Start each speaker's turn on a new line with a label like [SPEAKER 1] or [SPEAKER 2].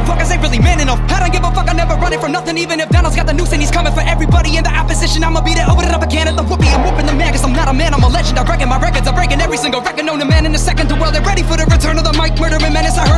[SPEAKER 1] motherfuckers ain't really man enough. I don't give a fuck, I never running from nothing. Even if Donald's got the noose and he's coming for everybody in the opposition, I'ma be there, open it up again at the whoopee. I'm whooping the man, cause I'm not a man, I'm a legend. I'm breaking my records, I'm breaking every single record known to man in a second. The world, they're ready for the return of the mic, murdering menace. I heard